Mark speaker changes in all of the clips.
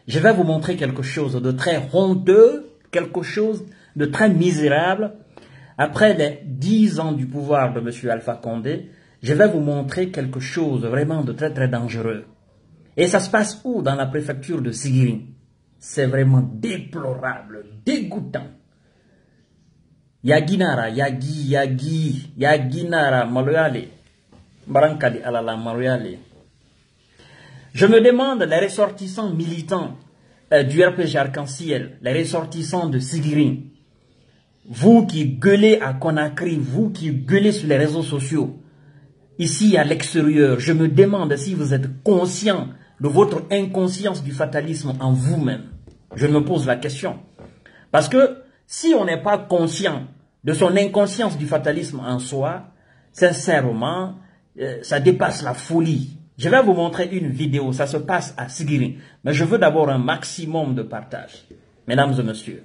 Speaker 1: Je vais vous montrer quelque chose de très honteux, quelque chose de très misérable. Après les 10 ans du pouvoir de M. Alpha Condé, je vais vous montrer quelque chose vraiment de très très dangereux. Et ça se passe où? Dans la préfecture de Sigiri. C'est vraiment déplorable, dégoûtant. Yaginara, Yaginara, Maloyale, Barankali Alala, Maloyale. Je me demande, les ressortissants militants du RPG Arc-en-Ciel, les ressortissants de Sigiri, vous qui gueulez à Conakry, vous qui gueulez sur les réseaux sociaux, ici à l'extérieur, je me demande si vous êtes conscient de votre inconscience du fatalisme en vous-même. Je me pose la question. Parce que si on n'est pas conscient de son inconscience du fatalisme en soi, sincèrement, ça dépasse la folie. Je vais vous montrer une vidéo, ça se passe à Sigiri. Mais je veux d'abord un maximum de partage. Mesdames et messieurs.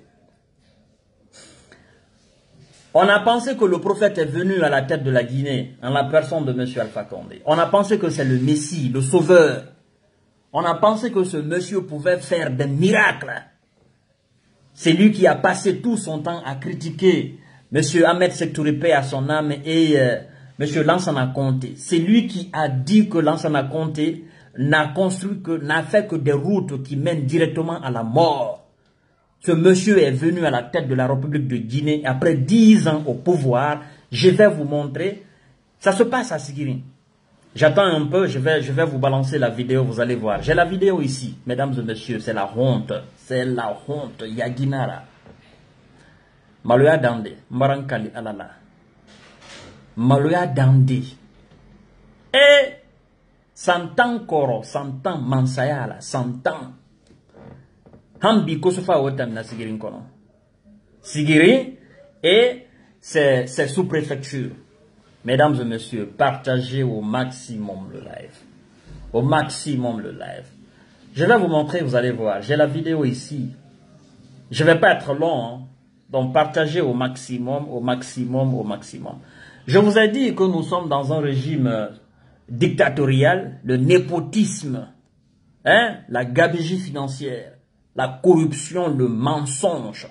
Speaker 1: On a pensé que le prophète est venu à la tête de la Guinée, en la personne de M. Alpha Condé. On a pensé que c'est le Messie, le sauveur. On a pensé que ce monsieur pouvait faire des miracles. C'est lui qui a passé tout son temps à critiquer M. Ahmed Sékou Touré à son âme et M. Lansana Conté. C'est lui qui a dit que Lansana Conté n'a fait que des routes qui mènent directement à la mort. Ce monsieur est venu à la tête de la République de Guinée après 10 ans au pouvoir. Je vais vous montrer. Ça se passe à Sigiri. J'attends un peu, je vais vous balancer la vidéo, vous allez voir. J'ai la vidéo ici, mesdames et messieurs, c'est la honte. C'est la honte, Yaginara. Maloya Dande, Marankali Alala. Maloya Dande. Et Santan Koro, Santan Mansayala, Santan. Hambi Kosofa Wotam na Sigiri Nkono. Sigiri et c'est sous-préfecture. Mesdames et messieurs, partagez au maximum le live. Au maximum le live. Je vais vous montrer, vous allez voir. J'ai la vidéo ici. Je ne vais pas être long. Hein. Donc partagez au maximum, au maximum, au maximum. Je vous ai dit que nous sommes dans un régime dictatorial, le népotisme, hein, la gabegie financière, la corruption, le mensonge.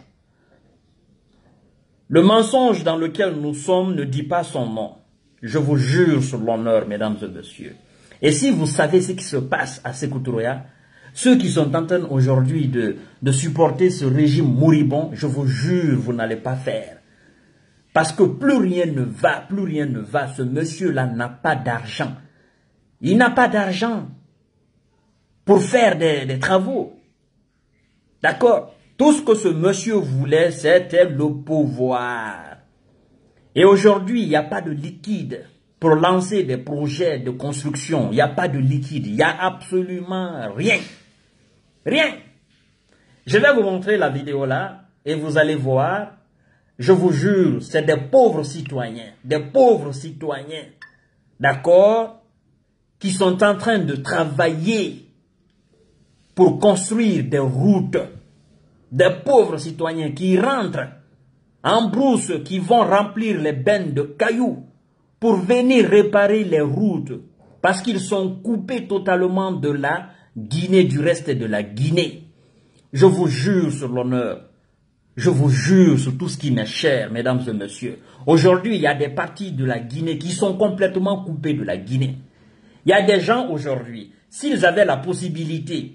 Speaker 1: Le mensonge dans lequel nous sommes ne dit pas son nom. Je vous jure sur l'honneur, mesdames et messieurs. Et si vous savez ce qui se passe à Sékou Touré, ceux qui sont en train aujourd'hui de supporter ce régime moribond, je vous jure, vous n'allez pas faire. Parce que plus rien ne va, plus rien ne va. Ce monsieur-là n'a pas d'argent. Il n'a pas d'argent pour faire des travaux. D'accord? Tout ce que ce monsieur voulait, c'était le pouvoir. Et aujourd'hui, il n'y a pas de liquide pour lancer des projets de construction. Il n'y a pas de liquide. Il n'y a absolument rien. Rien. Je vais vous montrer la vidéo là et vous allez voir. Je vous jure, c'est des pauvres citoyens. Des pauvres citoyens. D'accord? Qui sont en train de travailler pour construire des routes. Des pauvres citoyens qui rentrent en brousse, qui vont remplir les bennes de cailloux pour venir réparer les routes parce qu'ils sont coupés totalement de la Guinée, du reste de la Guinée. Je vous jure sur l'honneur, je vous jure sur tout ce qui m'est cher, mesdames et messieurs. Aujourd'hui, il y a des parties de la Guinée qui sont complètement coupées de la Guinée. Il y a des gens aujourd'hui, s'ils avaient la possibilité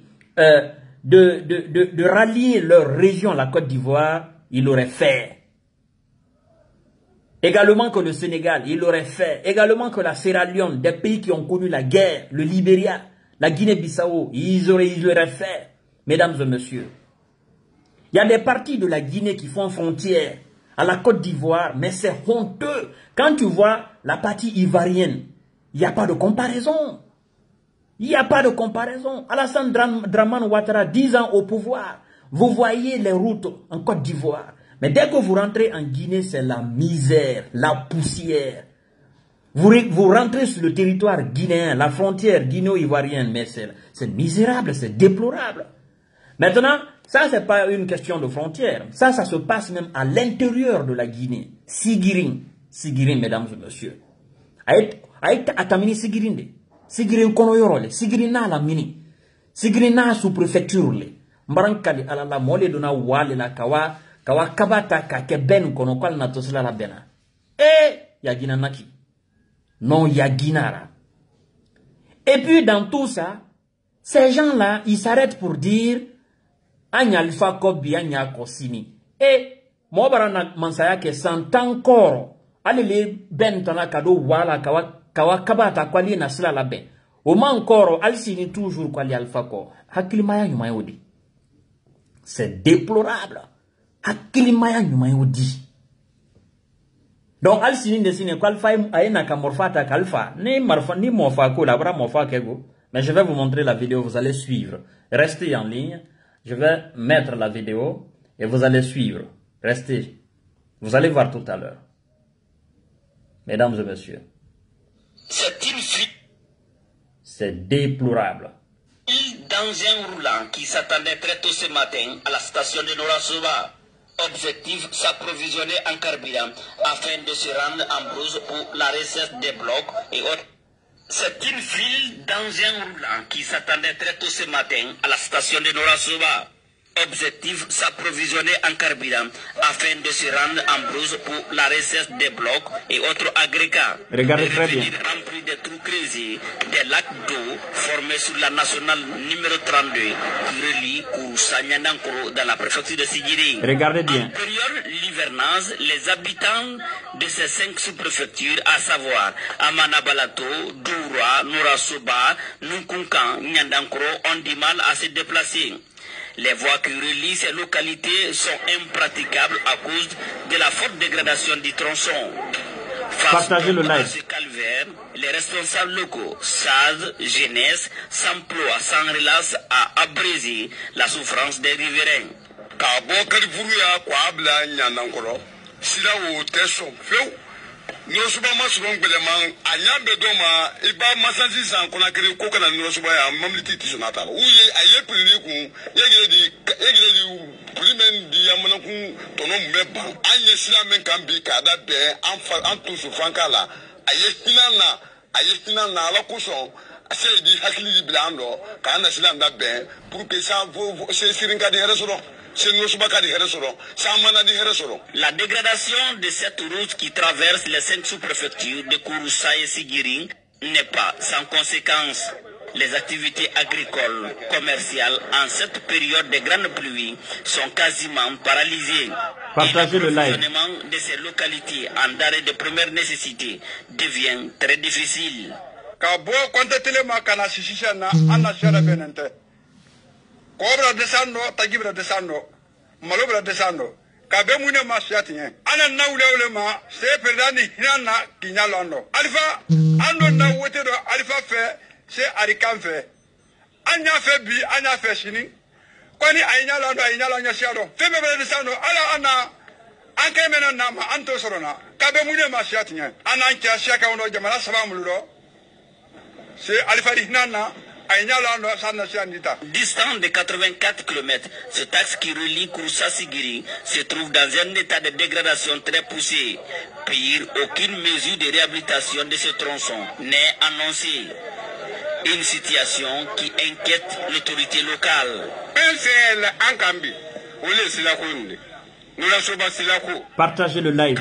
Speaker 1: de rallier leur région, la Côte d'Ivoire, ils l'auraient fait. Également que le Sénégal, il l'aurait fait. Également que la Sierra Leone, des pays qui ont connu la guerre, le Libéria, la Guinée-Bissau, ils l'auraient fait. Mesdames et messieurs, il y a des parties de la Guinée qui font frontière à la Côte d'Ivoire, mais c'est honteux. Quand tu vois la partie ivoirienne, il n'y a pas de comparaison. Il n'y a pas de comparaison. Alassane Dramane Ouattara, 10 ans au pouvoir. Vous voyez les routes en Côte d'Ivoire. Mais dès que vous rentrez en Guinée, c'est la misère, la poussière. Vous rentrez sur le territoire guinéen, la frontière guinéo-ivoirienne, mais c'est misérable, c'est déplorable. Maintenant, ça, c'est pas une question de frontière. Ça se passe même à l'intérieur de la Guinée. Sigiri, mesdames et messieurs. Aït atamini Sigiri. Sigiri kono yorole, Sigiri na la mini. Sigiri na sous-préfecture le. Mbarankali alala mole dona wale la kawa kabata ka ke ben kono kwal na tosila la bena. Yagina naki. Non yaginara. Et puis dans tout ça, ces gens-là, ils s'arrêtent pour dire Anya Alpha Kobi Anya Kosimi. Et Mobarana Mansaya ke sant encore. Allez ben tana kado wala kawa kabata kwali na sila la ben. Oma encore alsini toujours kwali Alpha Ko. Hakilimaya nyumayodi. C'est déplorable. Hakilimaya nyumayodi. Donc alsini desine kwalfa ayena kamorfata kalfa ni marfa ni mofa ko la bra mofa kego. Mais je vais vous montrer la vidéo, vous allez suivre. Restez en ligne. Je vais mettre la vidéo et vous allez suivre. Restez. Vous allez voir tout à l'heure. Mesdames et messieurs.
Speaker 2: C'est une fille.
Speaker 1: C'est déplorable.
Speaker 2: Dans un roulant qui s'attendait très tôt ce matin à la station de Nora-Soba. Objectif, s'approvisionner en carburant afin de se rendre en brousse pour la recette des blocs et autres. C'est une file dans un roulant qui s'attendait très tôt ce matin à la station de Nora-Soba. Objectif, s'approvisionner en carburant afin de se rendre en brousse pour la recette des blocs et autres agrégats.
Speaker 1: Regardez très bien.
Speaker 2: Remplis des trous creusés, des lacs d'eau formés sur la nationale numéro 32 qui relie Kourou-Sanyandankoro dans la préfecture de Sigiri.
Speaker 1: Regardez bien.
Speaker 2: En période l'hivernage, les habitants de ces 5 sous-préfectures, à savoir Amanabalato, Doura, Nora-Soba, Nunkunkan, Nyandankoro, ont du mal à se déplacer. Les voies qui relient ces localités sont impraticables à cause de la forte dégradation du tronçon.
Speaker 1: Partagez le live.
Speaker 2: À ce calvaire, les responsables locaux, SAD, jeunesse, s'emploient sans relâche à abréger la souffrance des riverains.
Speaker 3: Norosuba masron beleman anya bedoma iba masansi san kona kere ko kana norosuba ya mamliti tisonata uye aye priri ku yegere di primen di amana ku tono meba anye sila men kan bi kada be an tusu frankala aye finana ala kuson ase di hakili di blando kana sila nda be pour que ça se siringa di resoro.
Speaker 2: La dégradation de cette route qui traverse les 5 sous-préfectures de Kouroussa et Sigiring n'est pas sans conséquence. Les activités agricoles, commerciales en cette période de grande pluie sont quasiment paralysées.
Speaker 1: Partagez le live.
Speaker 2: Le fonctionnement de ces localités en denrées de première nécessité devient très difficile.
Speaker 3: Cobra desando, tagibra desando, malobra desando. Kabe mune ma siatien. Ana na ule ma se perdani hinana kinyalondo. Alifa ando na wotedo alifa fe se arikan fe. Anya fe bi anya fe shini. Kwani ainyalondo ainyalonya siado. Fe bebe desando ala ana anke mena nama anto sorona. Kabe mune ma siatien. Ana anke siaka ondo jamana sabamuludo. Se alifa hinana.
Speaker 2: Distant de 84 km, ce axe qui relie Kouroussa-Sigiri se trouve dans un état de dégradation très poussé. Pire, aucune mesure de réhabilitation de ce tronçon n'est annoncée. Une situation qui inquiète l'autorité locale.
Speaker 1: Partagez le live.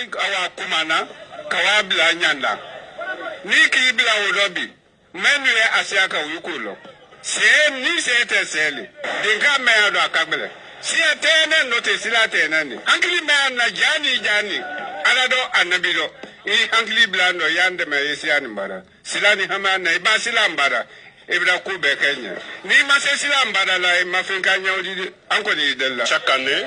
Speaker 3: Menu asiaka uyukulo. Ni se sele. Dinga meya do akabele. Si atene note sila tenani. Ankli meya na jani. Alado anabilo. I ankli blando yande me yesiani mbara. Sila ni hama na iba sila mbara. Ibra kube Kenya. Ni mase sila mbara la mafinka nyaudi anko ni della. Chaque année,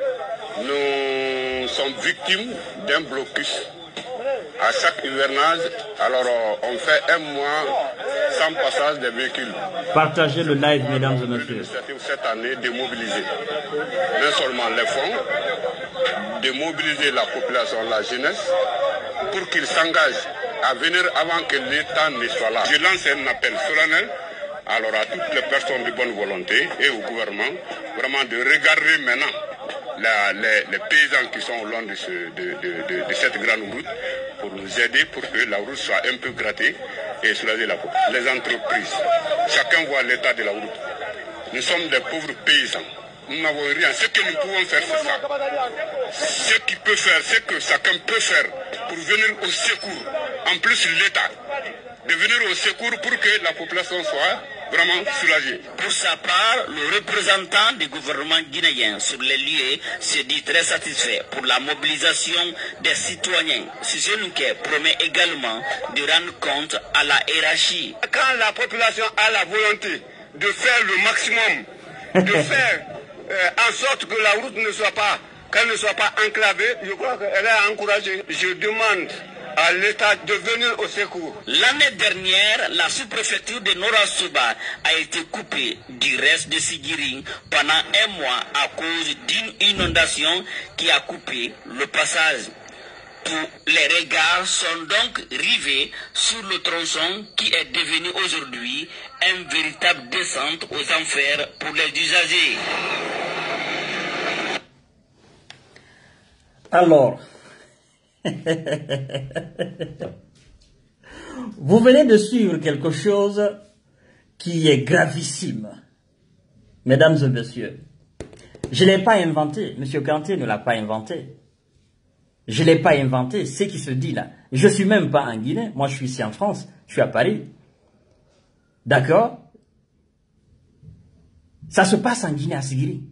Speaker 3: nous sommes victimes d'un blocus. À chaque hivernage, alors on fait un mois sans passage des véhicules.
Speaker 1: Partagez le live, mesdames et messieurs.
Speaker 3: Cette année, de mobiliser non seulement les fonds, de mobiliser la population, la jeunesse, pour qu'ils s'engagent à venir avant que l'État ne soit là. Je lance un appel solennel alors à toutes les personnes de bonne volonté et au gouvernement, vraiment de regarder maintenant les paysans qui sont au long de cette grande route pour nous aider pour que la route soit un peu grattée et soulager la population. Les entreprises, chacun voit l'état de la route. Nous sommes des pauvres paysans. Nous n'avons rien. Ce que nous pouvons faire, c'est ça. Ce qu'il peut faire, ce que chacun peut faire pour venir au secours. En plus, l'État, de venir au secours pour que la population soit vraiment soulagée.
Speaker 2: Pour sa part, le représentant du gouvernement guinéen sur les lieux se dit très satisfait pour la mobilisation des citoyens. Sissenouké promet également de rendre compte à la hiérarchie.
Speaker 3: Quand la population a la volonté de faire le maximum, de faire en sorte que la route ne soit pas, qu'elle ne soit pas enclavée, je crois qu'elle est encouragée. Je demande à l'État de venir au secours.
Speaker 2: L'année dernière, la sous-préfecture de Nora Souba a été coupée du reste de Sigiri pendant un mois à cause d'une inondation qui a coupé le passage. Tous les regards sont donc rivés sur le tronçon qui est devenu aujourd'hui une véritable descente aux enfers pour les usagers.
Speaker 1: Alors, vous venez de suivre quelque chose qui est gravissime. Mesdames et messieurs, je ne l'ai pas inventé. Monsieur Kanté ne l'a pas inventé. Je ne l'ai pas inventé. Ce qui se dit là. Je ne suis même pas en Guinée. Moi, je suis ici en France. Je suis à Paris. D'accord? Ça se passe en Guinée, à Sigiri.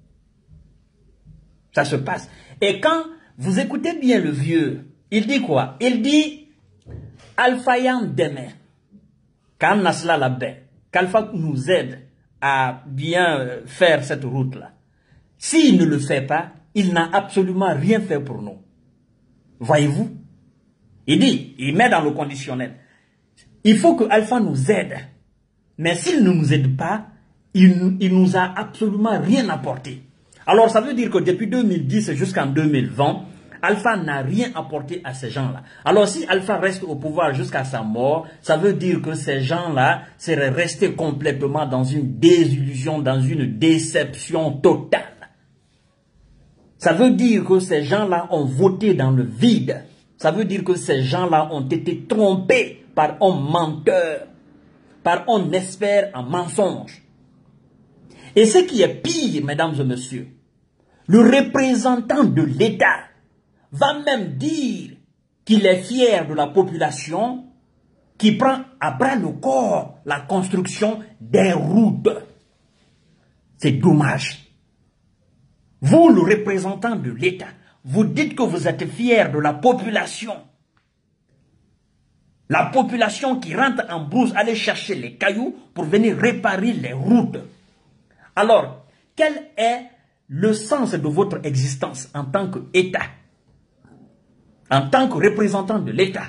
Speaker 1: Ça se passe. Et quand vous écoutez bien le vieux, il dit quoi? Il dit Alpha Yam Deme, quand Nasla la baie, qu'Alpha nous aide à bien faire cette route-là. S'il ne le fait pas, il n'a absolument rien fait pour nous. Voyez-vous? Il dit, il met dans le conditionnel. Il faut que Alpha nous aide. Mais s'il ne nous aide pas, il nous a absolument rien apporté. Alors ça veut dire que depuis 2010 jusqu'en 2020, Alpha n'a rien apporté à ces gens-là. Alors si Alpha reste au pouvoir jusqu'à sa mort, ça veut dire que ces gens-là seraient restés complètement dans une désillusion, dans une déception totale. Ça veut dire que ces gens-là ont voté dans le vide. Ça veut dire que ces gens-là ont été trompés par un menteur, par un expert en mensonge. Et ce qui est pire, mesdames et messieurs, le représentant de l'État va même dire qu'il est fier de la population qui prend à bras le corps la construction des routes. C'est dommage. Vous, le représentant de l'État, vous dites que vous êtes fier de la population. La population qui rentre en brousse aller chercher les cailloux pour venir réparer les routes. Alors, quel est le sens de votre existence en tant qu'État? En tant que représentant de l'État?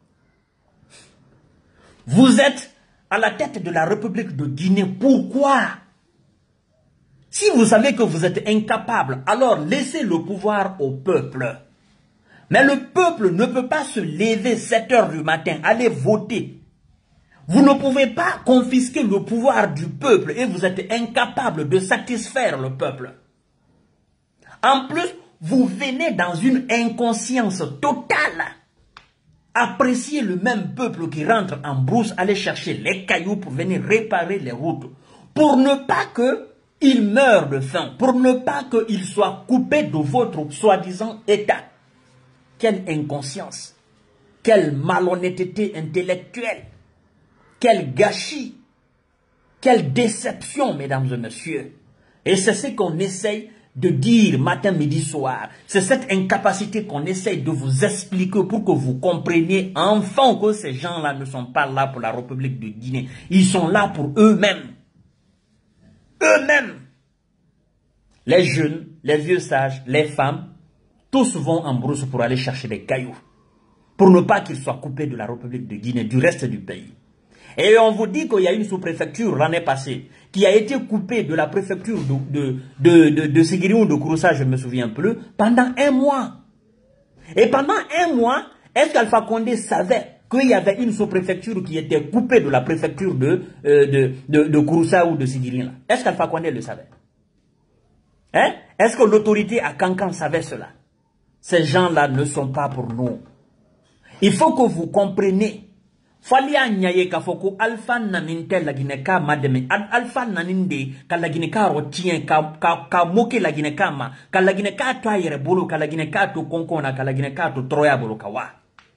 Speaker 1: Vous êtes à la tête de la République de Guinée. Pourquoi? Si vous savez que vous êtes incapable, alors laissez le pouvoir au peuple. Mais le peuple ne peut pas se lever 7 h du matin, aller voter. Vous ne pouvez pas confisquer le pouvoir du peuple et vous êtes incapable de satisfaire le peuple. En plus, vous venez dans une inconscience totale. Appréciez le même peuple qui rentre en brousse, aller chercher les cailloux pour venir réparer les routes. Pour ne pas qu'il meure de faim, pour ne pas qu'il soit coupé de votre soi-disant État. Quelle inconscience, quelle malhonnêteté intellectuelle, quel gâchis, quelle déception, mesdames et messieurs. Et c'est ce qu'on essaye de dire matin, midi, soir. C'est cette incapacité qu'on essaye de vous expliquer pour que vous compreniez enfin que ces gens-là ne sont pas là pour la République de Guinée. Ils sont là pour eux-mêmes. Eux-mêmes. Les jeunes, les vieux sages, les femmes, tous vont en brousse pour aller chercher des cailloux. Pour ne pas qu'ils soient coupés de la République de Guinée, du reste du pays. Et on vous dit qu'il y a une sous-préfecture l'année passée qui a été coupée de la préfecture de Sigiri ou de Kouroussa, je ne me souviens plus, pendant un mois. Et pendant un mois, est-ce qu'Alpha Condé savait qu'il y avait une sous-préfecture qui était coupée de la préfecture de Kouroussa ou de Sigiri? Est-ce qu'Alpha Condé le savait? Hein? Est-ce que l'autorité à Kankan savait cela? Ces gens-là ne sont pas pour nous. Il faut que vous compreniez. Falia nyaye ka foko alpha naninte la gineka mademe alpha naninde ka la gineka rotien ka moke la gineka ma ka la gineka to ayere bolo ka la gineka to konkona ka la gineka to troya bolo ka wa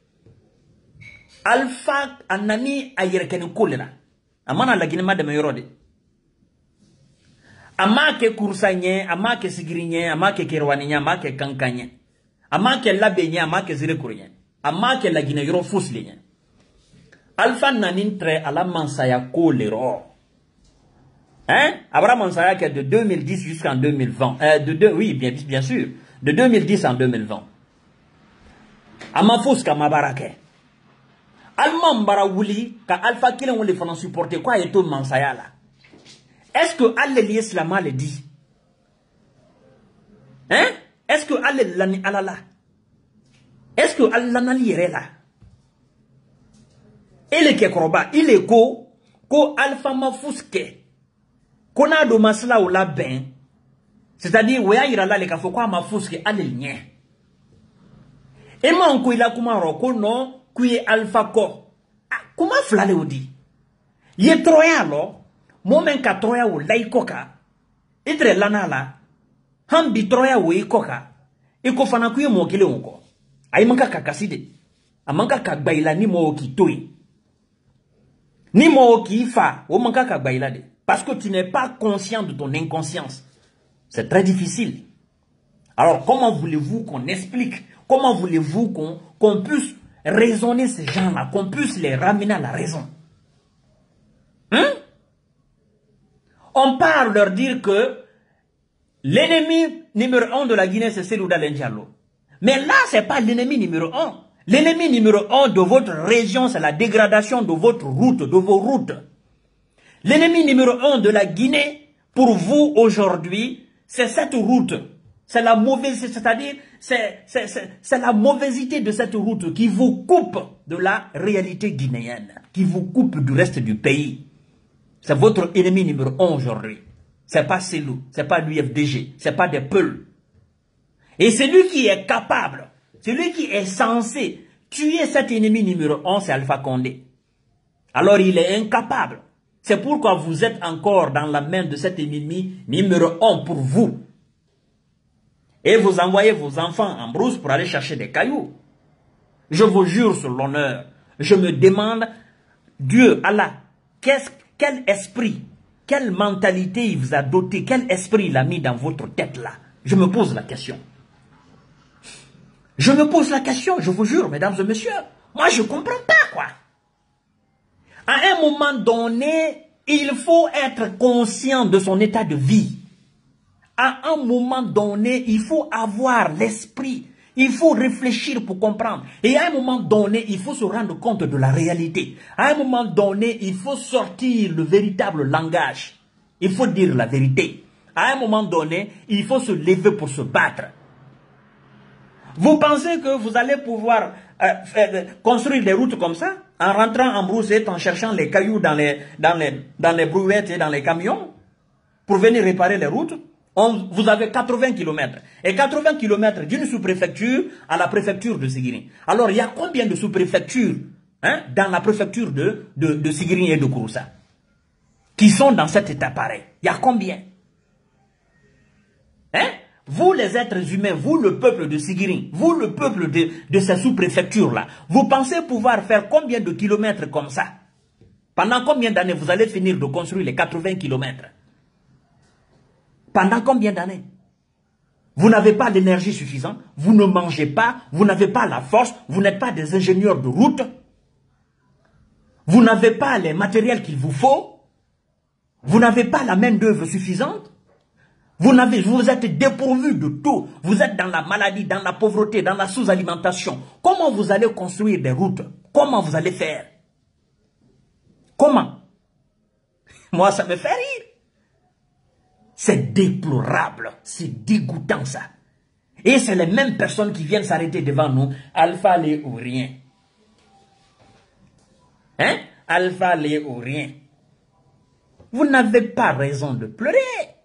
Speaker 1: alpha anani ayere ken kolera amana la ginema mademe yorode amake kursanye amake sigirinye amake kerwaninya amake kankanye amake labenya amake zirekurnya amake la gine yoro fuslenya alpha nanin tre à la mansaya kolero. Hein? Abraham mansaya qui est de 2010 jusqu'en 2020. Oui, bien sûr. De 2010 en 2020. Amafous ka mabarake. Alman barawuli ka alpha kilen wole fana supporter quoi et tout mansaya là. Est-ce que Allah l'islam le dit? Hein? Est-ce que Allah l'ani alala? Est-ce que Allah n'ali là? Il est kekroba, il est ko alpha mafuske. Kona do masla ou la ben. C'est-à-dire, wea ira la le kafo kwa mafuske ale nye. Et man ko ila kuma roko no, kuye alpha ko. Kuma flale ou di? Ye troya lo, momen ka troya ou la ikoka. Itre lana la, hambi troya ou ikoka. Iko fana kuye mwokile unko. Ay manka kakaside. Amanka kagbaila ni mo kitoi. Ni mo ki fa, o manka kagbaila de. Parce que tu n'es pas conscient de ton inconscience. C'est très difficile. Alors, comment voulez-vous qu'on explique? Comment voulez-vous qu'on puisse raisonner ces gens-là? Qu'on puisse les ramener à la raison? Hein? On parle leur dire que l'ennemi numéro 1 de la Guinée, c'est Selouda Diallo. Mais là, c'est pas l'ennemi numéro 1. L'ennemi numéro 1 de votre région, c'est la dégradation de votre route, de vos routes. L'ennemi numéro 1 de la Guinée, pour vous aujourd'hui, c'est cette route. C'est la mauvaise, c'est-à-dire, c'est la mauvaisité de cette route qui vous coupe de la réalité guinéenne, qui vous coupe du reste du pays. C'est votre ennemi numéro 1 aujourd'hui. C'est pas Selou, c'est pas l'UFDG, c'est pas des Peuls. Et celui qui est capable, celui qui est censé tuer cet ennemi numéro 1, c'est Alpha Condé. Alors il est incapable. C'est pourquoi vous êtes encore dans la main de cet ennemi numéro 1 pour vous. Et vous envoyez vos enfants en brousse pour aller chercher des cailloux. Je vous jure sur l'honneur, je me demande, Dieu, Allah, quel esprit, quelle mentalité il vous a doté, quel esprit il a mis dans votre tête là? Je me pose la question. Je me pose la question, je vous jure, mesdames et messieurs. Moi, je ne comprends pas, quoi. À un moment donné, il faut être conscient de son état de vie. À un moment donné, il faut avoir l'esprit. Il faut réfléchir pour comprendre. Et à un moment donné, il faut se rendre compte de la réalité. À un moment donné, il faut sortir le véritable langage. Il faut dire la vérité. À un moment donné, il faut se lever pour se battre. Vous pensez que vous allez pouvoir construire des routes comme ça, en rentrant en broussette, en cherchant les cailloux dans les brouettes et dans les camions, pour venir réparer les routes? Vous avez 80 km. Et 80 km d'une sous-préfecture à la préfecture de Sigiri. Alors, il y a combien de sous-préfectures dans la préfecture de Sigiri et de Kouroussa qui sont dans cet état pareil? Il y a combien? Vous les êtres humains, vous le peuple de Sigiri, vous le peuple de ces sous-préfectures-là, vous pensez pouvoir faire combien de kilomètres comme ça? Pendant combien d'années vous allez finir de construire les 80 km? Pendant combien d'années? Vous n'avez pas l'énergie suffisante, vous ne mangez pas, vous n'avez pas la force, vous n'êtes pas des ingénieurs de route, vous n'avez pas les matériels qu'il vous faut, vous n'avez pas la main-d'œuvre suffisante. Vous êtes dépourvu de tout. Vous êtes dans la maladie, dans la pauvreté, dans la sous-alimentation. Comment vous allez construire des routes? Comment vous allez faire? Comment? Moi, ça me fait rire. C'est déplorable. C'est dégoûtant, ça. Et c'est les mêmes personnes qui viennent s'arrêter devant nous. Alpha les ou rien. Hein? Alpha les ou rien. Vous n'avez pas raison de pleurer.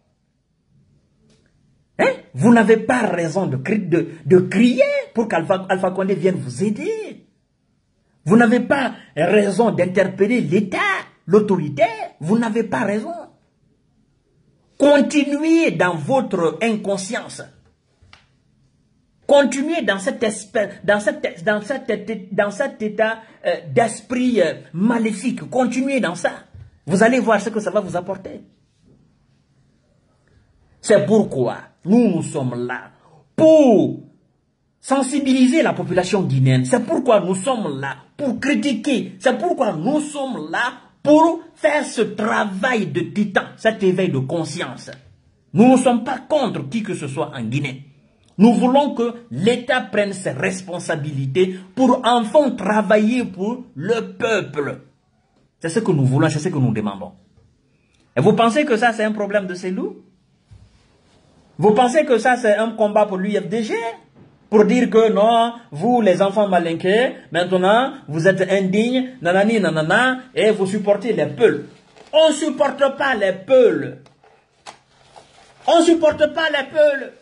Speaker 1: Vous n'avez pas raison de crier pour qu'Alpha Condé vienne vous aider. Vous n'avez pas raison d'interpeller l'État, l'autorité. Vous n'avez pas raison. Continuez dans votre inconscience. Continuez dans cet état d'esprit maléfique. Continuez dans ça. Vous allez voir ce que ça va vous apporter. C'est pourquoi nous sommes là pour sensibiliser la population guinéenne. C'est pourquoi nous sommes là pour critiquer. C'est pourquoi nous sommes là pour faire ce travail de titan, cet éveil de conscience. Nous ne sommes pas contre qui que ce soit en Guinée. Nous voulons que l'État prenne ses responsabilités pour enfin travailler pour le peuple. C'est ce que nous voulons, c'est ce que nous demandons. Et vous pensez que ça c'est un problème de ces loups? Vous pensez que ça c'est un combat pour l'UFDG? Pour dire que non, vous les enfants malinqués, maintenant vous êtes indignes, nanani nanana, et vous supportez les peuls. On ne supporte pas les peuls. On ne supporte pas les peuls.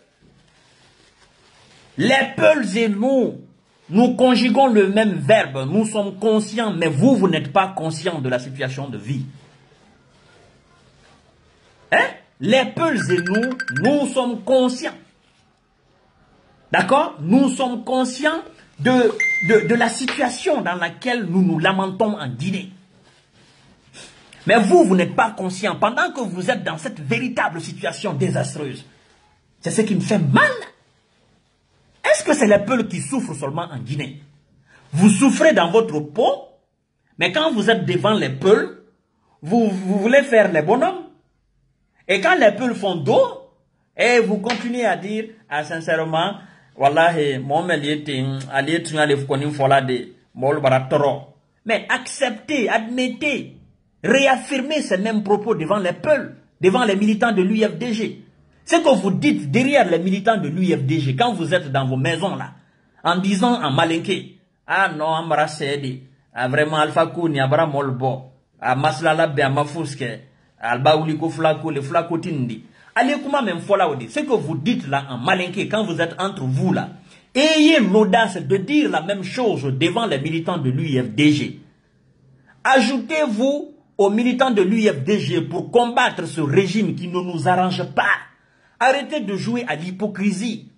Speaker 1: Les peuls et nous conjuguons le même verbe. Nous sommes conscients, mais vous n'êtes pas conscients de la situation de vie. Hein? Les peuls et nous sommes conscients. D'accord? Nous sommes conscients de la situation dans laquelle nous nous lamentons en Guinée. Mais vous n'êtes pas conscient. Pendant que vous êtes dans cette véritable situation désastreuse, c'est ce qui me fait mal. Est-ce que c'est les peuples qui souffrent seulement en Guinée? Vous souffrez dans votre peau, mais quand vous êtes devant les peuples, vous voulez faire les bonhommes. Et quand les peuples font dos, et vous continuez à dire, sincèrement, wallahi, mais acceptez, admettez, réaffirmez ces mêmes propos devant les peuples, devant les militants de l'UFDG. Ce que vous dites derrière les militants de l'UFDG, quand vous êtes dans vos maisons là, en disant en malinqué, ah non, Amara Sede, vraiment Alpha Kouni, Abra Molbo, à Maslala Beamafouske, Alba Uliko Flako, le Flako Tindi. Allez, comment même fola odi. Ce que vous dites là en malinqué, quand vous êtes entre vous là, ayez l'audace de dire la même chose devant les militants de l'UFDG. Ajoutez-vous aux militants de l'UFDG pour combattre ce régime qui ne nous arrange pas. Arrêtez de jouer à l'hypocrisie.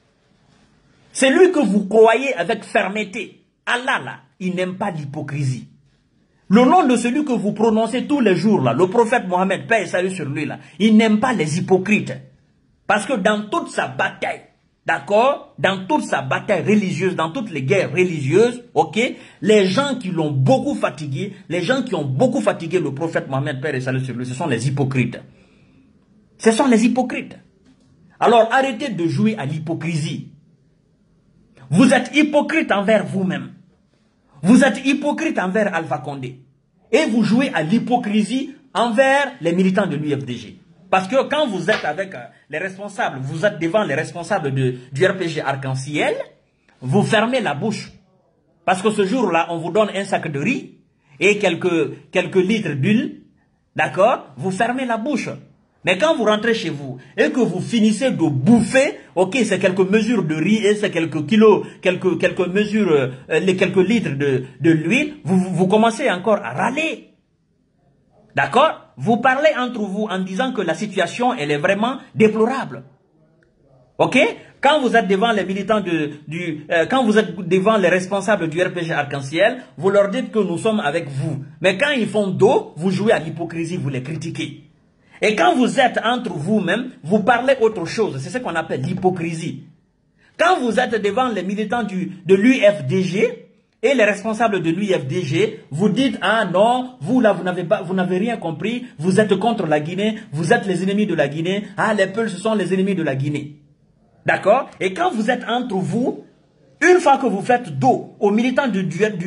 Speaker 1: C'est lui que vous croyez avec fermeté. Allah là, il n'aime pas l'hypocrisie. Le nom de celui que vous prononcez tous les jours là, le prophète Mohammed, paix et salut sur lui là, il n'aime pas les hypocrites. Parce que dans toute sa bataille, d'accord, dans toute sa bataille religieuse, dans toutes les guerres religieuses, ok, les gens qui l'ont beaucoup fatigué, les gens qui ont beaucoup fatigué le prophète Mohammed, paix et salut sur lui, ce sont les hypocrites. Ce sont les hypocrites. Alors arrêtez de jouer à l'hypocrisie. Vous êtes hypocrite envers vous-même. Vous êtes hypocrite envers Alpha Condé. Et vous jouez à l'hypocrisie envers les militants de l'UFDG. Parce que quand vous êtes avec les responsables, vous êtes devant les responsables du RPG Arc-en-Ciel, vous fermez la bouche. Parce que ce jour-là, on vous donne un sac de riz et quelques litres d'huile. D'accord? Vous fermez la bouche. Mais quand vous rentrez chez vous et que vous finissez de bouffer, ok, c'est quelques mesures de riz et c'est quelques kilos, quelques mesures, les quelques litres de l'huile, vous commencez encore à râler. D'accord? Vous parlez entre vous en disant que la situation, elle est vraiment déplorable. Ok? Quand vous êtes devant les militants quand vous êtes devant les responsables du RPG Arc-en-Ciel, vous leur dites que nous sommes avec vous. Mais quand ils font dos, vous jouez à l'hypocrisie, vous les critiquez. Et quand vous êtes entre vous-même, vous parlez autre chose. C'est ce qu'on appelle l'hypocrisie. Quand vous êtes devant les militants de l'UFDG et les responsables de l'UFDG, vous dites, ah non, vous là, vous n'avez rien compris, vous êtes contre la Guinée, vous êtes les ennemis de la Guinée, ah les peuples, ce sont les ennemis de la Guinée. D'accord? Et quand vous êtes entre vous, une fois que vous faites dos aux militants de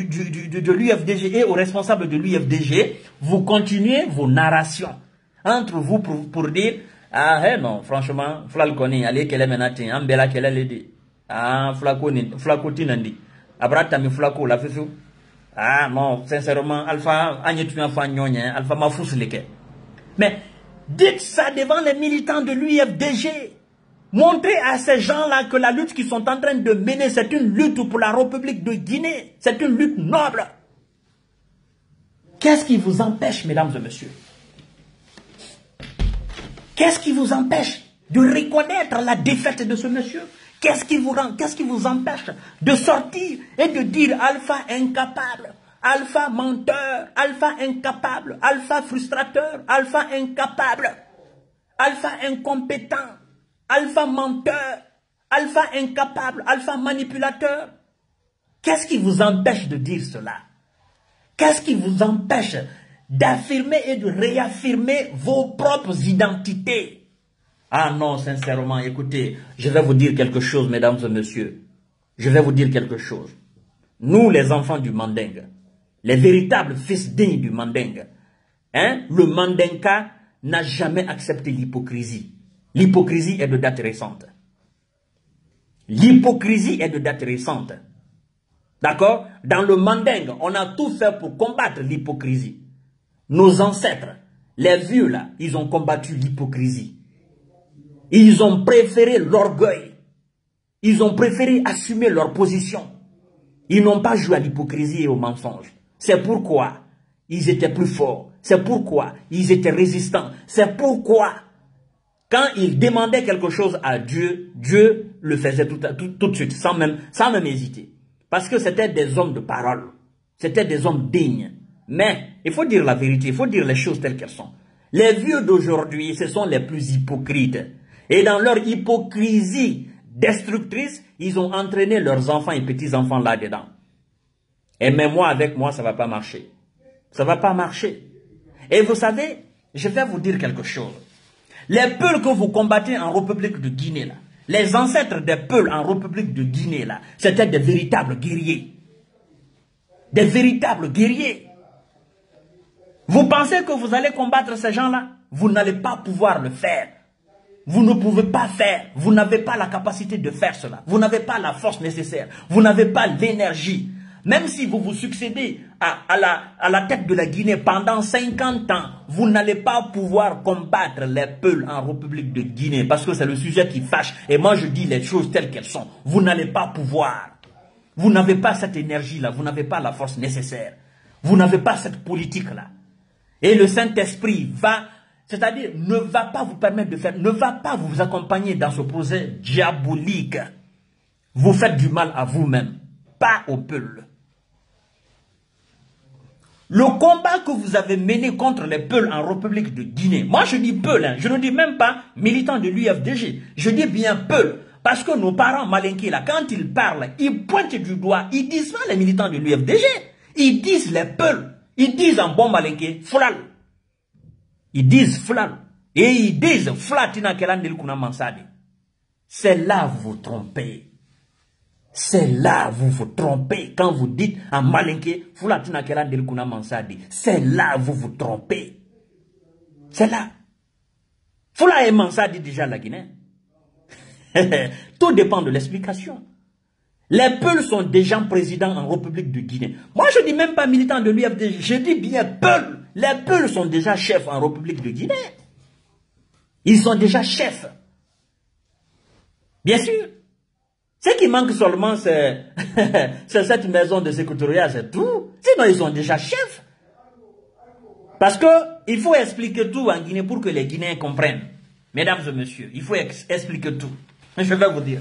Speaker 1: l'UFDG et aux responsables de l'UFDG, vous continuez vos narrations entre vous pour dire, ah non, franchement, Flalconi, allez qu'elle est menacée, Ambela qu'elle est dit, ah Flacoti nandi, Abratami Flaco la fait. Ah non, sincèrement, Alpha, Agnetu Alpha Nyonye, Alpha Mafous leke. Mais dites ça devant les militants de l'UFDG. Montrez à ces gens-là que la lutte qu'ils sont en train de mener, c'est une lutte pour la République de Guinée. C'est une lutte noble. Qu'est-ce qui vous empêche, mesdames et messieurs? Qu'est-ce qui vous empêche de reconnaître la défaite de ce monsieur? Qu'est-ce qui vous empêche de sortir et de dire Alpha incapable, Alpha menteur, Alpha incapable, Alpha frustrateur, Alpha incapable, Alpha incompétent, Alpha menteur, Alpha incapable, Alpha manipulateur? Qu'est-ce qui vous empêche de dire cela? Qu'est-ce qui vous empêche d'affirmer et de réaffirmer vos propres identités? Ah non, sincèrement, écoutez, je vais vous dire quelque chose, mesdames et messieurs. Je vais vous dire quelque chose. Nous, les enfants du Mandingue, les véritables fils dignes du Mandingue, le Mandinka n'a jamais accepté l'hypocrisie. L'hypocrisie est de date récente. L'hypocrisie est de date récente. D'accord? Dans le Mandingue, on a tout fait pour combattre l'hypocrisie. Nos ancêtres, les vieux là, ils ont combattu l'hypocrisie. Ils ont préféré l'orgueil. Ils ont préféré assumer leur position. Ils n'ont pas joué à l'hypocrisie et au mensonge. C'est pourquoi ils étaient plus forts. C'est pourquoi ils étaient résistants. C'est pourquoi quand ils demandaient quelque chose à Dieu, Dieu le faisait tout de suite, sans même hésiter. Parce que c'était des hommes de parole. C'était des hommes dignes. Mais il faut dire la vérité, il faut dire les choses telles qu'elles sont. Les vieux d'aujourd'hui, ce sont les plus hypocrites. Et dans leur hypocrisie destructrice, ils ont entraîné leurs enfants et petits-enfants là-dedans. Et même moi, avec moi, ça ne va pas marcher. Ça ne va pas marcher. Et vous savez, je vais vous dire quelque chose. Les Peuls que vous combattez en République de Guinée, là, les ancêtres des Peuls en République de Guinée, là, c'était des véritables guerriers. Des véritables guerriers. Vous pensez que vous allez combattre ces gens-là? Vous n'allez pas pouvoir le faire. Vous ne pouvez pas faire. Vous n'avez pas la capacité de faire cela. Vous n'avez pas la force nécessaire. Vous n'avez pas l'énergie. Même si vous vous succédez à la tête de la Guinée pendant 50 ans, vous n'allez pas pouvoir combattre les Peuls en République de Guinée parce que c'est le sujet qui fâche. Et moi, je dis les choses telles qu'elles sont. Vous n'allez pas pouvoir. Vous n'avez pas cette énergie-là. Vous n'avez pas la force nécessaire. Vous n'avez pas cette politique-là. Et le Saint-Esprit va, c'est-à-dire ne va pas vous permettre de faire, ne va pas vous accompagner dans ce projet diabolique. Vous faites du mal à vous-même, pas aux Peuls. Le combat que vous avez mené contre les Peuls en République de Guinée, moi je dis Peuls, hein, je ne dis même pas militants de l'UFDG, je dis bien Peuls, parce que nos parents malinqués là, quand ils parlent, ils pointent du doigt, ils disent pas les militants de l'UFDG, ils disent les Peuls. Ils disent en bon malinqué, Fulal. Ils disent Fulal. Et ils disent Fulatina Kelandil Kuna Mansadi. C'est là vous vous trompez. C'est là vous vous trompez. Quand vous dites en malinqué, Fulatina Kelandil Kuna Mansadi. C'est là vous vous trompez. C'est là. Fula et Mansadi déjà la Guinée. Tout dépend de l'explication. Les Peuls sont déjà présidents en République de Guinée. Moi, je ne dis même pas militants de l'UFDG, je dis bien Peuls. Les Peuls sont déjà chefs en République de Guinée. Ils sont déjà chefs. Bien sûr. Ce qui manque seulement, c'est cette maison de sécurité, c'est tout. Sinon, ils sont déjà chefs. Parce que il faut expliquer tout en Guinée pour que les Guinéens comprennent. Mesdames et messieurs, il faut expliquer tout. Je vais vous dire.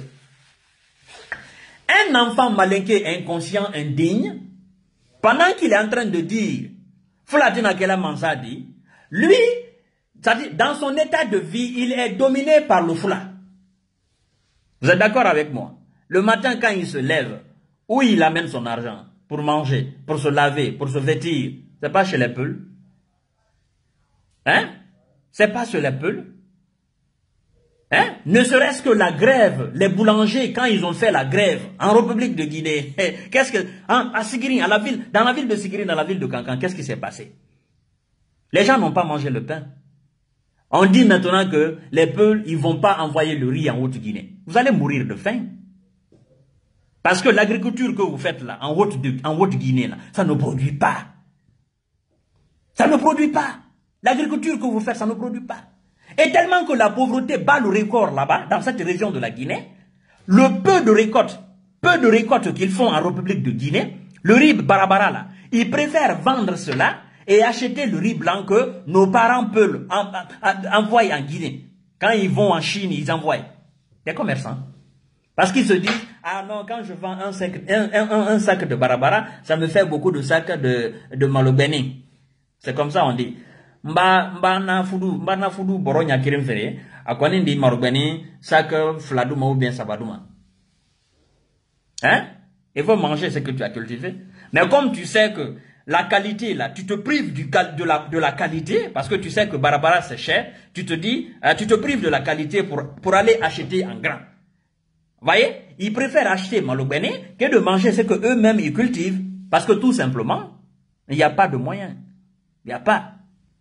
Speaker 1: Un enfant malinqué, inconscient, indigne, pendant qu'il est en train de dire Fulatina Kela Mansadi, lui, dans son état de vie, il est dominé par le Fula. Vous êtes d'accord avec moi? Le matin, quand il se lève, où il amène son argent pour manger, pour se laver, pour se vêtir, c'est pas chez les Peuls? Hein? C'est pas chez les Peuls? Hein? Ne serait-ce que la grève, les boulangers, quand ils ont fait la grève en République de Guinée, qu'est-ce que, à Sigiri, dans la ville de Sigiri, dans la ville de Kankan, qu'est-ce qui s'est passé? Les gens n'ont pas mangé le pain. On dit maintenant que les Peuls, ils vont pas envoyer le riz en Haute-Guinée. Vous allez mourir de faim. Parce que l'agriculture que vous faites là, en Haute-Guinée, là, ça ne produit pas. Ça ne produit pas. L'agriculture que vous faites, ça ne produit pas. Et tellement que la pauvreté bat le record là-bas, dans cette région de la Guinée, le peu de récoltes qu'ils font en République de Guinée, le riz barabara là, ils préfèrent vendre cela et acheter le riz blanc que nos parents peuvent envoyer en Guinée. Quand ils vont en Chine, ils envoient. Des commerçants. Parce qu'ils se disent, ah non, quand je vends un sac de barabara, ça me fait beaucoup de sacs de malobeni. C'est comme ça on dit. Mba na fudu boronya kirim fere, akwani ndi malobeni, sac fladouma ou bien sabadouma. Hein? Il faut manger ce que tu as cultivé. Mais comme tu sais que la qualité, là, tu te prives de la qualité, parce que tu sais que barabara c'est cher, tu te dis, tu te prives de la qualité pour aller acheter en grand. Voyez, ils préfèrent acheter malobéné que de manger ce que eux-mêmes ils cultivent, parce que tout simplement, il n'y a pas de moyens. Il n'y a pas.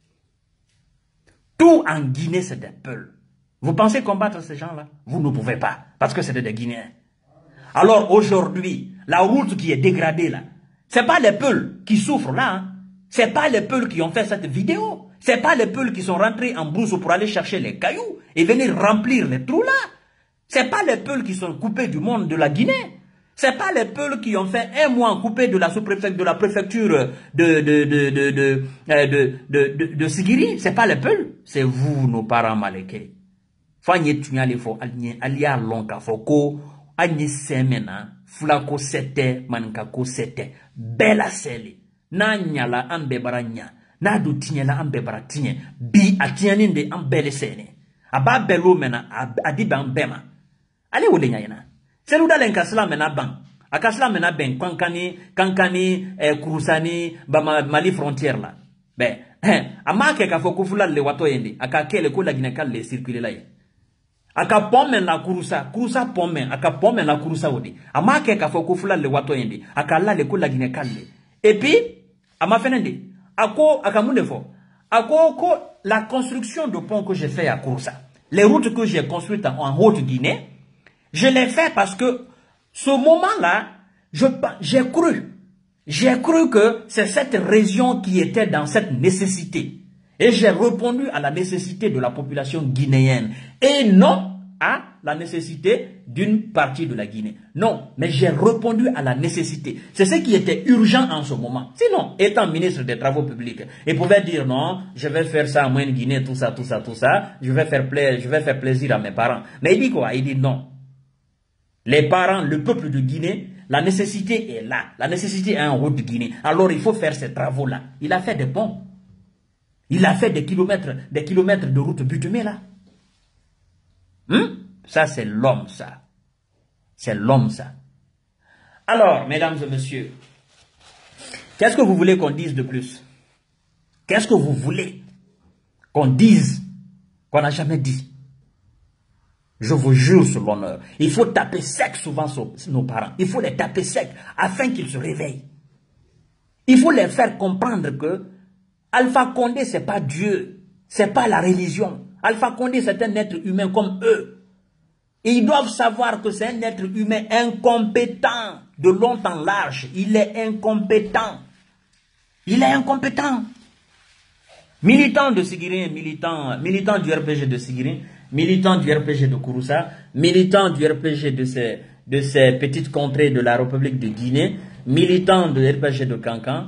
Speaker 1: Tout en Guinée, c'est des peuls. Vous pensez combattre ces gens-là? Vous ne pouvez pas, parce que c'est des Guinéens. Alors aujourd'hui, la route qui est dégradée là, c'est pas les Peuls qui souffrent là. Hein. C'est pas les Peuls qui ont fait cette vidéo. C'est pas les Peuls qui sont rentrés en brousse pour aller chercher les cailloux et venir remplir les trous là. C'est pas les Peuls qui sont coupés du monde de la Guinée. C'est pas les Peuls qui ont fait un mois coupés de la sous-préfecture, de la préfecture de Sigiri. C'est pas les Peuls. C'est vous, nos parents malékés. Fanye tunyale fo alia lonka foko anye semena flako sete mankako sete bela seli na nyala ambe baranya na do tinyela ambe baratinye bi atiani de ambele sene aba belo mena adiba ambema ale wole nyayena selu dalen kasla mena ban akasla mena ben kankani kurusani ba Mali frontière là ben amake ka foko fula le wato yende akakele ko la ginekal le circuler là aka pomme na kurusa pomme aka pomme na kurusa wodi amake ka foko fula le wato yende aka la le ko la gine kalle et puis ama fenende ako aka mundefo ako ko la construction de pont que j'ai fait à Kurusa, les routes que j'ai construites en Haute-Guinée, je l'ai fait parce que ce moment-là j'ai cru que c'est cette région qui était dans cette nécessité. Et j'ai répondu à la nécessité de la population guinéenne. Et non à la nécessité d'une partie de la Guinée. Non, mais j'ai répondu à la nécessité. C'est ce qui était urgent en ce moment. Sinon, étant ministre des Travaux publics, il pouvait dire non, je vais faire ça en moyenne Guinée, tout ça. Je vais faire plaisir à mes parents. Mais il dit quoi? Il dit non. Les parents, le peuple de Guinée, la nécessité est là. La nécessité est en route de Guinée. Alors il faut faire ces travaux-là. Il a fait des ponts. Il a fait des kilomètres de route bitumée là. Ça, c'est l'homme, ça. C'est l'homme, ça. Alors, mesdames et messieurs, qu'est-ce que vous voulez qu'on dise de plus? Qu'est-ce que vous voulez qu'on dise qu'on n'a jamais dit? Je vous jure sur l'honneur. Il faut taper sec souvent sur nos parents. Il faut les taper sec afin qu'ils se réveillent. Il faut les faire comprendre que Alpha Condé, c'est pas Dieu. C'est pas la religion. Alpha Condé, c'est un être humain comme eux. Et ils doivent savoir que c'est un être humain incompétent. De long en large. Il est incompétent. Il est incompétent. Militant de Sigiri, militant du RPG de Sigiri, militant du RPG de Kurusa, militant du RPG de ces petites contrées de la République de Guinée, militant de RPG de Cancan,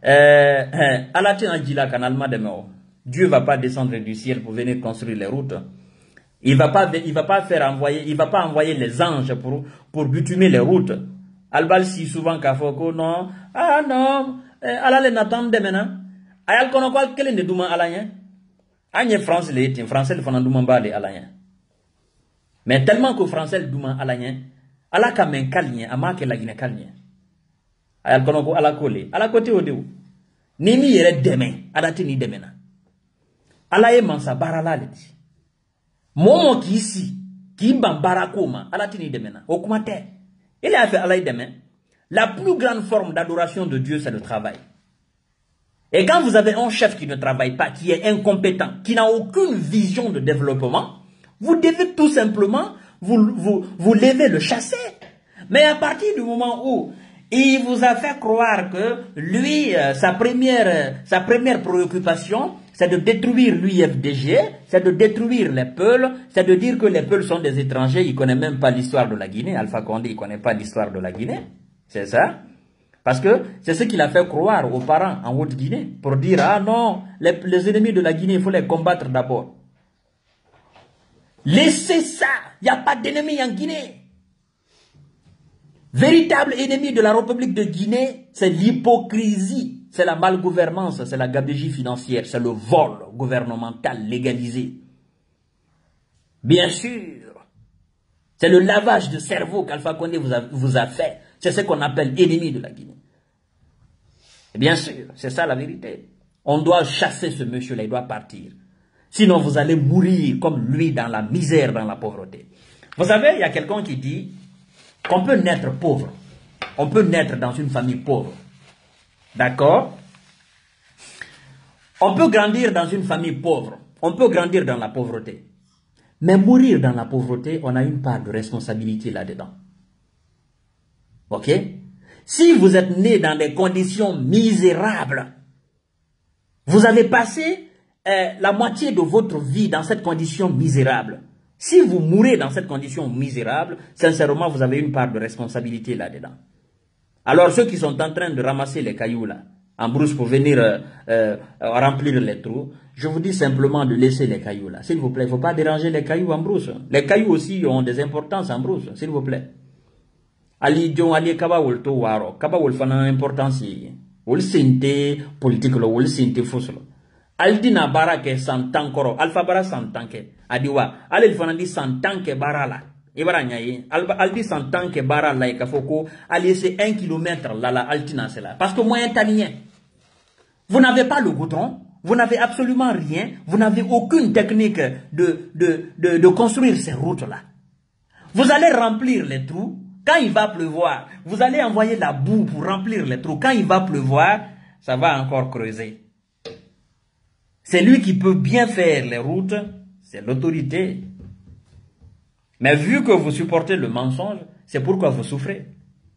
Speaker 1: Dieu ne va pas descendre du ciel pour venir construire les routes. Il va pas envoyer les anges pour bitumer les routes. Albal si souvent Kafoko non, ah non, alale n'attend de maintenant. Ayal kono quoi quel ne douma alayen. Agne France les français le font douma ba les alayen. Mais tellement que français le douma alayen, ala kamen kalien, amake la Guinée kalien. Ayal kono ko ala kole, ala côté odeu. Nimi yere demain, adati ni demena. Ala ye mansa barala le dit. Momo qui ici, qui bambara koma, adati ni demena. Okumate. Il a fait ala demain. La plus grande forme d'adoration de Dieu, c'est le travail. Et quand vous avez un chef qui ne travaille pas, qui est incompétent, qui n'a aucune vision de développement, vous devez tout simplement vous lever le chasser. Mais à partir du moment où il vous a fait croire que lui, sa première préoccupation, c'est de détruire l'UFDG, c'est de détruire les Peuls, c'est de dire que les Peuls sont des étrangers, ils ne connaissent même pas l'histoire de la Guinée. Alpha Condé, il ne connaît pas l'histoire de la Guinée. C'est ça. Parce que c'est ce qu'il a fait croire aux parents en Haute-Guinée, pour dire, ah non, les ennemis de la Guinée, il faut les combattre d'abord. Laissez ça, il n'y a pas d'ennemis en Guinée. Véritable ennemi de la République de Guinée, c'est l'hypocrisie, c'est la malgouvernance, c'est la gabegie financière, c'est le vol gouvernemental légalisé. Bien sûr, c'est le lavage de cerveau qu'Alpha Condé vous a fait. C'est ce qu'on appelle ennemi de la Guinée. Et bien sûr, c'est ça la vérité. On doit chasser ce monsieur-là, il doit partir. Sinon, vous allez mourir comme lui dans la misère, dans la pauvreté. Vous savez, il y a quelqu'un qui dit qu'on peut naître pauvre. On peut naître dans une famille pauvre. D'accord? On peut grandir dans une famille pauvre. On peut grandir dans la pauvreté. Mais mourir dans la pauvreté, on a une part de responsabilité là-dedans. Ok? Si vous êtes né dans des conditions misérables, vous avez passé la moitié de votre vie dans cette condition misérable. Si vous mourrez dans cette condition misérable, sincèrement, vous avez une part de responsabilité là-dedans. Alors, ceux qui sont en train de ramasser les cailloux là, en brousse pour venir remplir les trous, je vous dis simplement de laisser les cailloux là. S'il vous plaît, il ne faut pas déranger les cailloux en brousse. Les cailloux aussi ont des importances en brousse, s'il vous plaît. Ali John Ali Kaba Wolto Waro, Kaba Wolfana importance, Wol Sinte politique, Wol Sinte Foslo. Aldina Barake Santankoro, Alpha Bara Santanke, Adiwa, Alel Fanandi Santanke Barala, Ibaranyaye, Albi Santanke Barala et Kafoko, allez c'est 1 kilomètre là, la Altina c'est là. Parce que moyen tanien, vous n'avez pas le goudron, vous n'avez absolument rien, vous n'avez aucune technique de construire ces routes-là. Vous allez remplir les trous, quand il va pleuvoir, vous allez envoyer la boue pour remplir les trous. Quand il va pleuvoir, ça va encore creuser. C'est lui qui peut bien faire les routes, c'est l'autorité. Mais vu que vous supportez le mensonge, c'est pourquoi vous souffrez.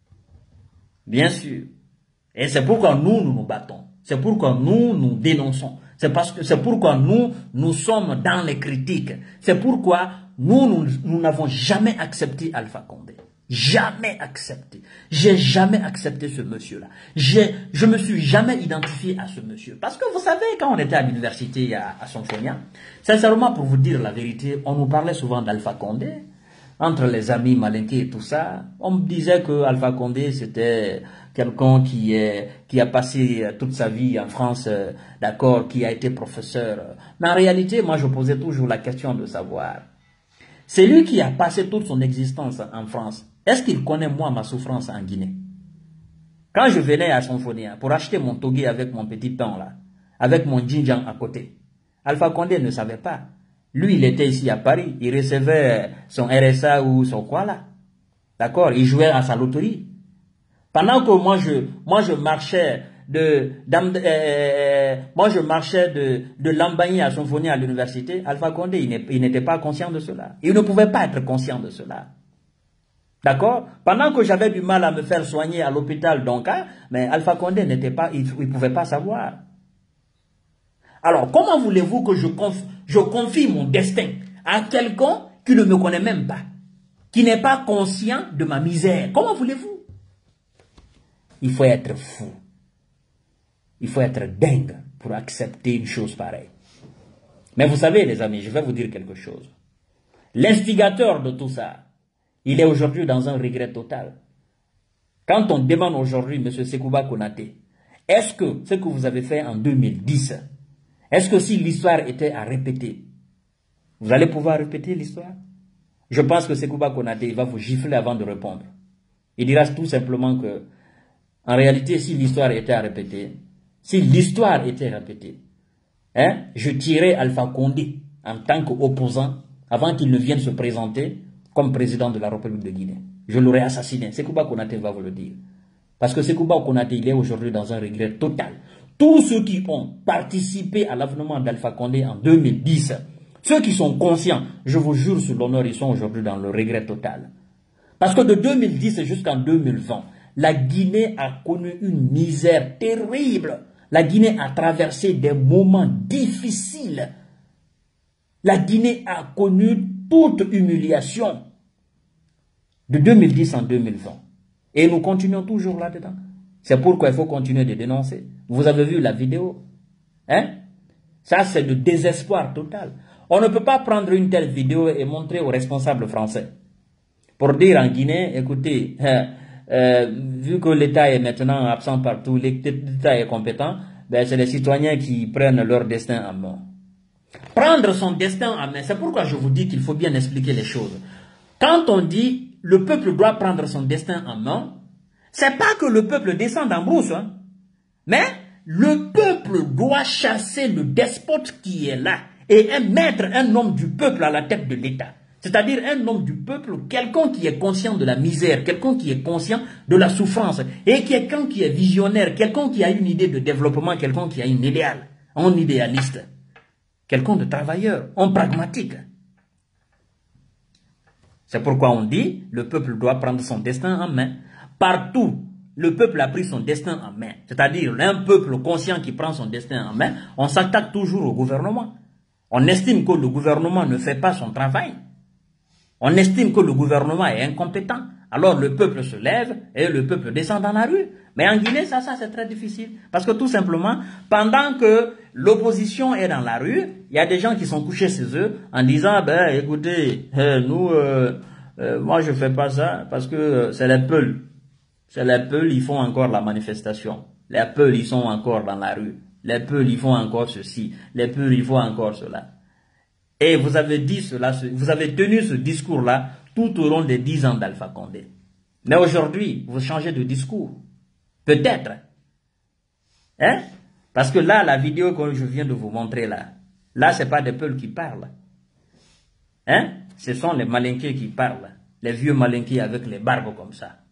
Speaker 1: Bien sûr. Et c'est pourquoi nous nous battons. C'est pourquoi nous dénonçons. C'est pourquoi nous sommes dans les critiques. C'est pourquoi nous n'avons jamais accepté Alpha Condé. Jamais accepté. J'ai jamais accepté ce monsieur-là. Je me suis jamais identifié à ce monsieur. Parce que vous savez, quand on était à l'université à Sonfonia, sincèrement, pour vous dire la vérité, on nous parlait souvent d'Alpha Condé. Entre les amis malinqués et tout ça, on me disait que Alpha Condé, c'était quelqu'un qui a passé toute sa vie en France, d'accord, qui a été professeur. Mais en réalité, moi, je posais toujours la question de savoir, c'est lui qui a passé toute son existence en France. Est-ce qu'il connaît, moi, ma souffrance en Guinée? Quand je venais à Sonfonia pour acheter mon togé avec mon petit pain là, avec mon djinjan à côté, Alpha Condé ne savait pas. Lui, il était ici à Paris, il recevait son RSA ou son quoi là. D'accord? Il jouait à sa loterie. Pendant que moi je marchais de Lambagny à Sonfonia à l'université, Alpha Condé, il n'était pas conscient de cela. Il ne pouvait pas être conscient de cela. D'accord? Pendant que j'avais du mal à me faire soigner à l'hôpital d'Onka, mais Alpha Condé n'était pas, il ne pouvait pas savoir. Alors, comment voulez-vous que je confie mon destin à quelqu'un qui ne me connaît même pas, qui n'est pas conscient de ma misère? Comment voulez-vous? Il faut être fou. Il faut être dingue pour accepter une chose pareille. Mais vous savez, les amis, je vais vous dire quelque chose. L'instigateur de tout ça, il est aujourd'hui dans un regret total. Quand on demande aujourd'hui, M. Sekouba Konaté, est-ce que ce que vous avez fait en 2010, est-ce que si l'histoire était à répéter, vous allez pouvoir répéter l'histoire? Je pense que Sekouba Konaté, il va vous gifler avant de répondre. Il dira tout simplement que, en réalité, si l'histoire était à répéter, je tirerais Alpha Condé en tant qu'opposant avant qu'il ne vienne se présenter comme président de la République de Guinée. Je l'aurais assassiné. Sekouba Konaté va vous le dire. Parce que Sekouba Konaté, il est aujourd'hui dans un regret total. Tous ceux qui ont participé à l'avènement d'Alpha Condé en 2010, ceux qui sont conscients, je vous jure sur l'honneur, ils sont aujourd'hui dans le regret total. Parce que de 2010 jusqu'en 2020, la Guinée a connu une misère terrible. La Guinée a traversé des moments difficiles. La Guinée a connu toute humiliation de 2010 en 2020. Et nous continuons toujours là-dedans. C'est pourquoi il faut continuer de dénoncer. Vous avez vu la vidéo? Hein? Ça, c'est le désespoir total. On ne peut pas prendre une telle vidéo et montrer aux responsables français. Pour dire en Guinée, écoutez, vu que l'État est maintenant absent partout, l'État est compétent, ben c'est les citoyens qui prennent leur destin en main. Prendre son destin en main, c'est pourquoi je vous dis qu'il faut bien expliquer les choses. Quand on dit le peuple doit prendre son destin en main, c'est pas que le peuple descende en brousse, hein, mais le peuple doit chasser le despote qui est là et mettre un homme du peuple à la tête de l'État. C'est-à-dire un homme du peuple, quelqu'un qui est conscient de la misère, quelqu'un qui est conscient de la souffrance, et quelqu'un qui est visionnaire, quelqu'un qui a une idée de développement, quelqu'un qui a un idéal, un idéaliste, quelqu'un de travailleur, un pragmatique. C'est pourquoi on dit, le peuple doit prendre son destin en main. Partout, le peuple a pris son destin en main. C'est-à-dire un peuple conscient qui prend son destin en main, on s'attaque toujours au gouvernement. On estime que le gouvernement ne fait pas son travail. On estime que le gouvernement est incompétent. Alors le peuple se lève et le peuple descend dans la rue. Mais en Guinée, ça c'est très difficile. Parce que tout simplement, pendant que l'opposition est dans la rue, il y a des gens qui sont couchés chez eux en disant, ben écoutez, nous, moi je fais pas ça parce que c'est les Peuls. C'est les Peuls, ils font encore la manifestation. Les Peuls, ils sont encore dans la rue. Les Peuls, ils font encore ceci. Les Peuls, ils font encore cela. Et vous avez dit cela, vous avez tenu ce discours-là tout au long des 10 ans d'Alpha Condé. Mais aujourd'hui, vous changez de discours. Peut-être. Hein? Parce que là, la vidéo que je viens de vous montrer là, c'est pas des Peuls qui parlent. Hein? Ce sont les Malinqués qui parlent. Les vieux Malinqués avec les barbes comme ça.